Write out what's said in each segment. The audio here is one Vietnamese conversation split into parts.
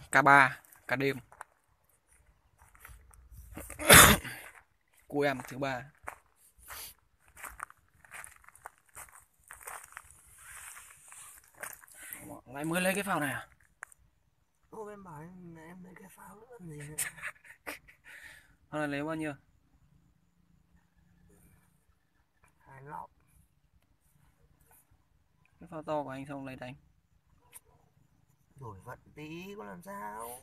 K3 cả đêm. Cô em thứ 3. Lại mới lấy cái phao này à? Ô, em bảo em lấy cái phao nữa gì nữa. Phao này lấy bao nhiêu? 2 lọ. Cái phao to của anh xong lấy đánh. Đổi vận tí có làm sao.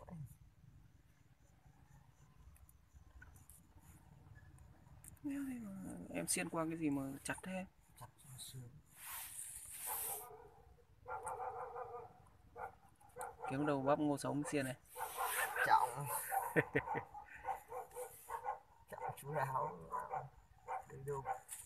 Em xiên qua cái gì mà chặt thế? Chặt xương. Kiếm đầu bắp ngô sống xiên này. Trọng. Trọng chú đáo. Đến đâu.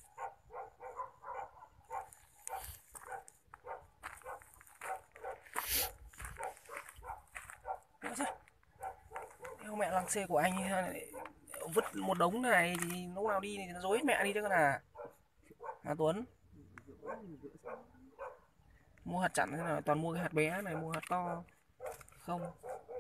Theo mẹ lăng xê của anh vứt một đống này thì lúc nào đi thì nó dối mẹ đi chứ con à. Tuấn mua hạt chặn thế nào, toàn mua cái hạt bé này, mua hạt to không.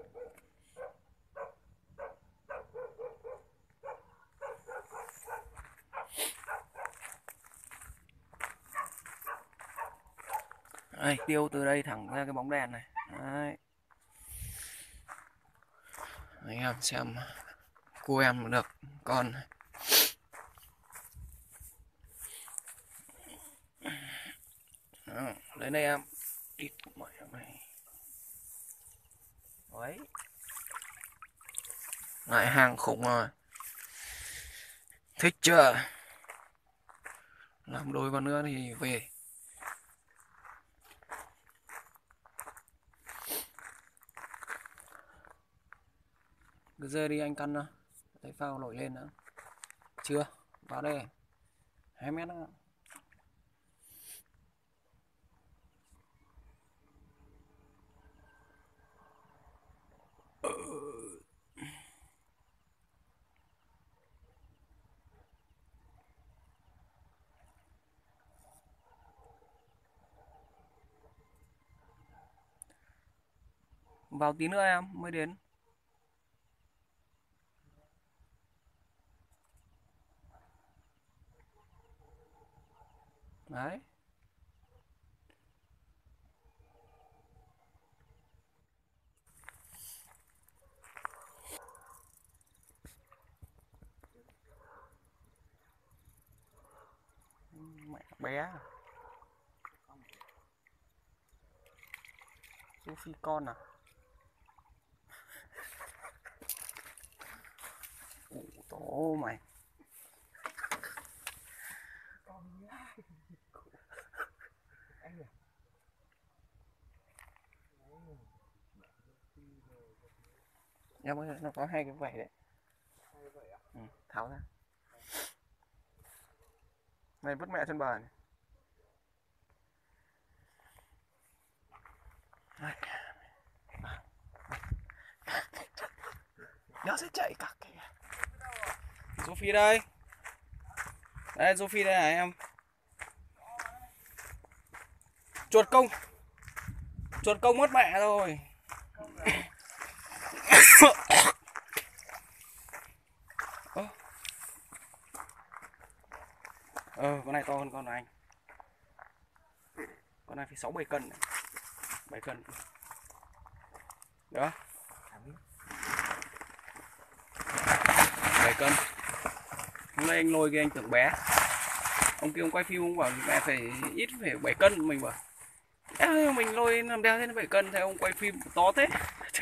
Đây, tiêu từ đây thẳng ra cái bóng đèn này. Đấy. Anh em xem cô em được con này. Đó, lấy đây em. Ít mày mày. Đấy. Lại hàng khủng rồi. Thích chưa? Làm đôi con nữa thì về. Cứ dơ đi anh căn nào. Thấy phao nổi lên nữa. Chưa? Vào đây. 2 mét nữa. Vào tí nữa em mới đến. Đấy. Mẹ bé. Sophie con à? Tổ mày. Em ơi, nó có 2 cái vảy đấy. Ừ, tháo ra. Này vứt mẹ trên bờ này. Đấy. Nó sẽ chạy cả cái. Sophie đây. Đây Sophie đây hả em? Chuột công. Chuột công mất mẹ rồi. Con này to hơn con của anh. Con này phải 6-7 cân này. 7 cân. Đó. 7 cân. Hôm nay anh lôi cái anh tưởng bé. Ông kia ông quay phim ông bảo mẹ phải ít phải 7 cân, mình bảo mình lôi làm đeo thế 7 cân, thế ông quay phim to thế.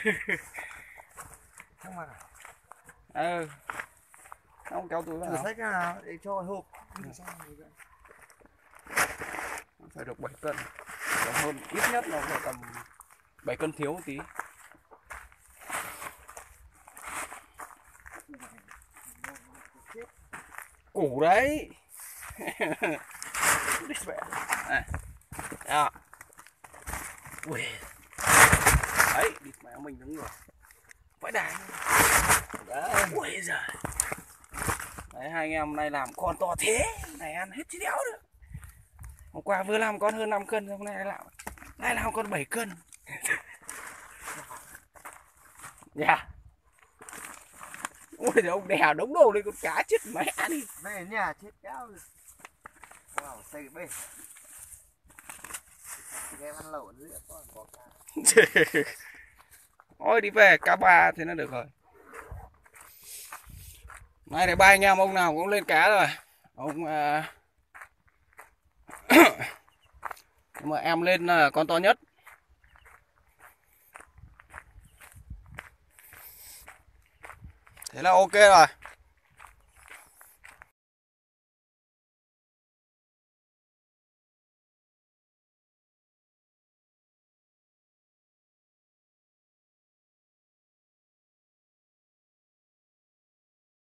Ông kéo túi vào. Thử sách nào để cho hộp. Phải được 7 cân. Còn hơn ít nhất nó phải tầm 7 cân thiếu một tí. Củ đấy. Này. À. Ui. Đấy, địt mẹ mình đứng rồi. Vãi đài. Ui giời. Đấy, hai anh em nay làm con to thế. Này ăn hết chứ đéo được. Hôm qua vừa làm con hơn 5 cân, hôm nay lại làm con 7 cân. Dạ. Ôi giời, ông đèo đống đồ lên con cá chết mẹ đi. Về nhà chết cáo rồi. Wow, xây bê. Game ăn lẩu nữa còn có cá. Thôi đi về cá ba thì nó được rồi. Nay này ba anh em ông nào cũng lên cá rồi. Ông nhưng mà em lên là con to nhất. Thế là ok rồi.